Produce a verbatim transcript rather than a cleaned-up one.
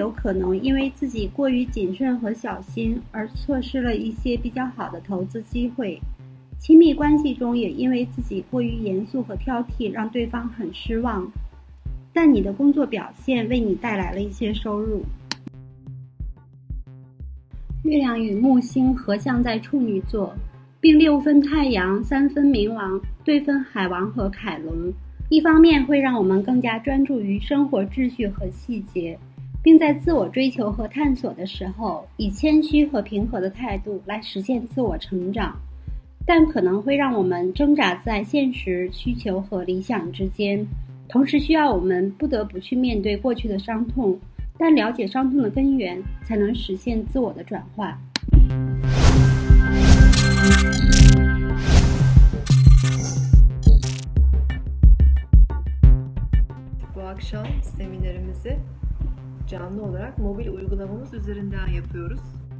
有可能因为自己过于谨慎和小心而错失了一些比较好的投资机会。亲密关系中也因为自己过于严肃和挑剔，让对方很失望。但你的工作表现为你带来了一些收入。月亮与木星合相在处女座，并六分太阳，三分冥王，对分海王和凯龙。一方面会让我们更加专注于生活秩序和细节，并在自我追求和探索的时候，以谦虚和平和的态度来实现自我成长，但可能会让我们挣扎在现实需求和理想之间，同时需要我们不得不去面对过去的伤痛，但了解伤痛的根源，才能实现自我的转化。 Bu akşam seminerimizi canlı olarak mobil uygulamamız üzerinden yapıyoruz.